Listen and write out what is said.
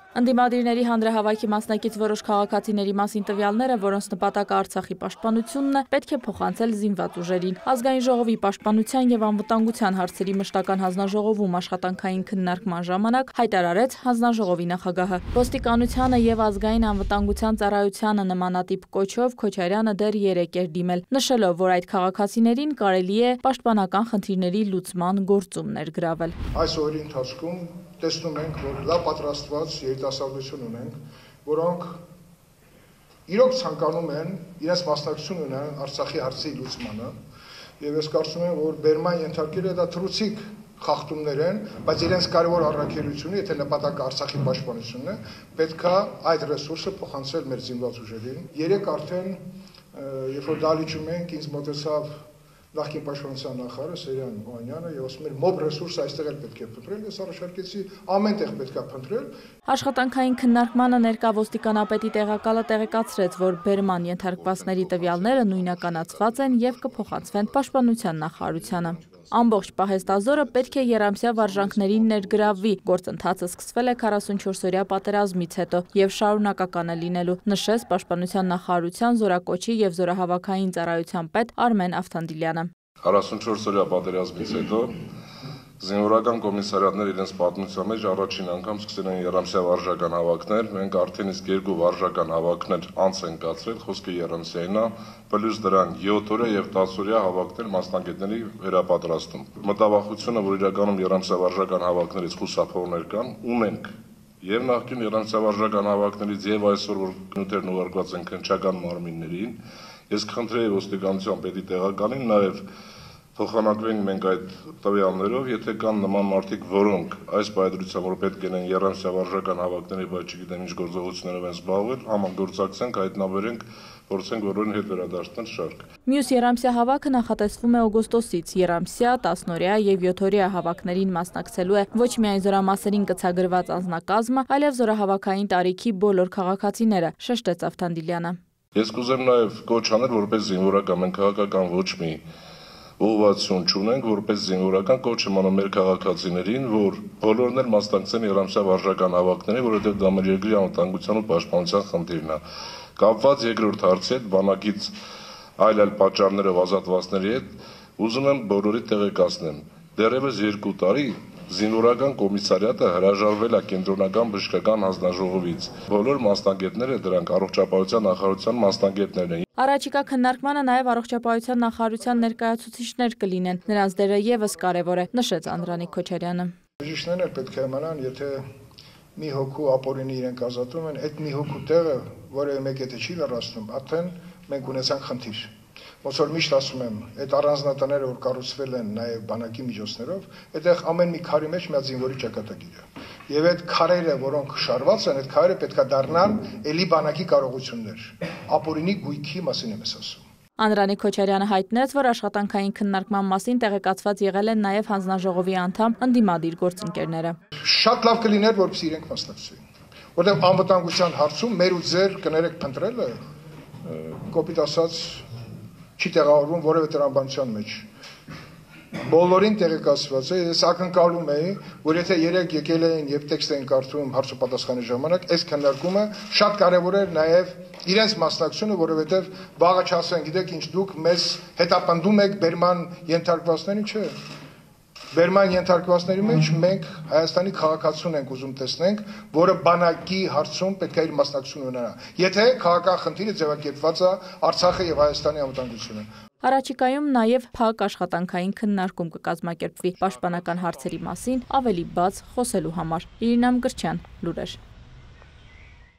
Ընդդիմադիրների հանրահավաքի մասնակից որոշ քաղաքացիների մասին տվյալները, որոնց նպատակը Արցախի պաշտպանությունն է, պետք է փոխանցել զինված ուժերին։ Ազգային ժողովի պաշտպանության եւ անվտանգության հարցերի մշտական հանձնաժողովում աշխատանքային քննարկման ժամանակ հայտարարեց հանձնաժողովի նախագահը։ Ոստիկանությանը եւ ազգային անվտանգության ծառայությանը նմանատիպ կոչով Քոչարյանը դեռ 3 էր դիմել, նշելով, որ այդ քաղաքացիներին կարելի է պաշտպանական խնդիրների լուծման գործումներ գրավել։ Այս օրերի ընթացքում տեսնում ենք, որ լավ պատրաստված երիտասարդություն ունենք, որոնք իրոք ցանկանում են իրենց մասնակցություն ունենալ Արցախի հարցի լուծմանը, եւ ես կարծում եմ, որ բերման ենթարկելը դա թռուցիկ խախտումներ են, բայց իրենց կարևոր առաքելությունը, եթե նպատակը Արցախի պաշտպանությունն է, պետքա այդ ռեսուրսը փոխանցել մեր զինված ուժերին։ Երեք արդեն, երբ որ դալիճում ենք, ինձ մոտեցավ նախկին պաշտպանության նախարարը Սերյան Օհանյանը եւ ասում էր մոբ ռեսուրսը այստեղ էլ պետք է փնտրել, ես առաջարկեցի ամենտեղ պետք է փնտրել։ Աշխատանքային քննարկմանը ներկա ոստիկանապետի տեղակալը տեղեկացրեց, որ բերման ենթարկվածների տվյալները նույնականացված են եւ կփոխանցվեն պաշտպանության նախարարությանը։ Ամբողջ պահեստազորը պետք է երամսյա վարժանքներին ներգրավվի։ Գործընթացը սկսվել է 44-օրյա պատերազմից հետո եւ շարունակական է լինելու, նշեց պաշտպանության նախարարության զորակոչի եւ զորահավաքային ծառայության պետ Արմեն Ավթանդիլյանը։ 44-օրյա պատերազմից հետո զինվորական կոմիսարիատները իրենց պատմության մեջ առաջին անգամ սկսել են երամսյա վարժական հավաքներ։ Մենք արդեն իսկ 2 վարժական հավաքներ անց են կացրել, խոսքը երամսյային է, պլյուս դրան 7 օրյա եւ 10 օրյա հավաքներ մասնագետների վերապատրաստում։ Մտավախությունը, որ իրականում երամսյա վարժական հավաքներից խուսափողներ կան, ունենք եւ նախկին երամսյա վարժական հավաքներից եւ այսօր որ նյութերն ուղարկված են քննչական մարմիններին, ես կխնդրեի ոստիկանության պետի տեղակալին նաեւ փոխանակվենք մենք այդ տվյալներով, եթե կան նման մարդիկ, որոնք այս բայդրությամբ որ պետք են երամսյա վարժական հավաքների, բայց չգիտեմ ինչ գործողություններով են զբաղվել, համագործակցենք, հայտնաբերենք, փորձենք բոլորին հետ վերադարձնել շարք։ Մյուս երամսյա հավաքը նախատեսվում է օգոստոսից։ Երամսյա, 10-օրյա եւ 7-օրյա հավաքներին մասնակցելու է ոչ միայն զորամասերին կցագրված անձնակազմը, այլև զորահավաքային տարիքի բոլոր քաղաքացիները, շեշտեց Ավթանդիլյանը։ Ես կուզեմ նաեւ կոչ անել, որպես զինվորական մենք քաղաքական ոչ մի ուղղվածություն չունենք, որպես զինվորական կոչ եմ անում մեր քաղաքացիներին, որ բոլորն էլ մասնակցեն երամսյա վարժական հավաքներին, որովհետև դա մեր երկրի անվտանգության ու պաշտպանության խնդիրն է։ Կապված երկրորդ հարցի հետ, բանակից այլ պատճառներով ազատվածների հետ, ուզում եմ բոլորի տեղեկացնեմ։ Դեռևս 2 տարի զինվորական կոմիսարիատը հրաժարվել է կենտրոնական բժշկական հանձնաժողովից։ Բոլոր մասնագետները դրանք առողջապահության նախարարության մասնագետներն են։ Առաջիկա քննարկմանը նաև առողջապահության նախարարության ներկայացուցիչներ կլինեն։ Նրանց դերը եւս կարևոր է, նշեց Անդրանիկ Քոչարյանը։ Բժիշկներն էլ պետք է իմանան, եթե մի հոգու ապօրինի իրենք ազատում են, այդ մի հոգու տեղը որևէ մեկ եթե չի լրացնում, արդեն մենք ունեցանք խնդիր։ Ոնց որ միշտ ասում եմ, այդ առանձնատները, որ կառուցվել են նաև բանակի միջոցներով, այդտեղ ամեն մի քարի մեջ մի հատ զինվորի ճակատագիր է։ Եվ այդ քարերը, որոնք շարված են, այդ քարերը պետքա դառնան էլի բանակի կարողություններ։ Ապօրինի գույքի մասին եմ ասում։ Անդրանիկ Քոչարյանը հայտնեց, որ աշխատանքային քննարկման մասին տեղեկացված եղել են նաև հանձնաժողովի անդամ ընդդիմադիր գործընկերները։ Շատ լավ կլիներ, որպեսզի իրենք մասնակցեին, որտեղ անվտանգության հարցում մեր ու ձեր կներեք փնտրելը, կոպիտ ասած, չի տեղավորվում որևէ տրամաբանության մեջ։ Բոլորին տեղեկացված է, ես ակնկալում էի, որ եթե 3 եկել էին եւ տեքստ էին կարդում հարց ու պատասխանի ժամանակ, այս քննարկումը շատ կարեւոր էր նաեւ իրենց մասնակցությունը, որովհետեւ վաղը չասեն, գիտեք ինչ դուք մեզ հետապնդում եք բերման ենթարկվածներին, չէ։ Բերման ենթարկվածների մեջ մենք Հայաստանի քաղաքացուն ենք ուզում տեսնենք, որը բանակի հարցում պետք է իր մասնակցություն ունենա։ Եթե քաղաքական խնդիրը ձևակերպված է Արցախը եւ Հայաստանի անվտանգությունը։ Առաջիկայում նաև փակ աշխատանքային քննարկում կկազմակերպվի պաշտպանական հարցերի մասին ավելի բաց խոսելու համար։ Իրինա Մկրտչյան, լուրեր։